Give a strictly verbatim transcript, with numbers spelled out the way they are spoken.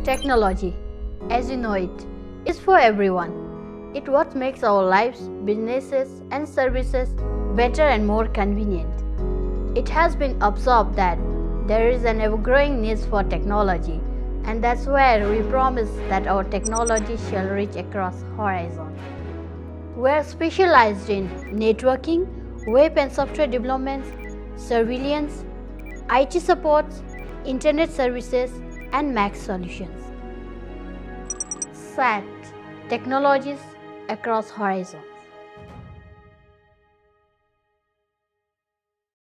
Technology, as you know it, is for everyone. It what makes our lives, businesses and services better and more convenient. It has been observed that there is an ever-growing need for technology, and that's where we promise that our technology shall reach across horizons. We are specialized in networking, web and software developments, surveillance, I T supports, internet services and Mac solutions. S A T, technologies across horizon.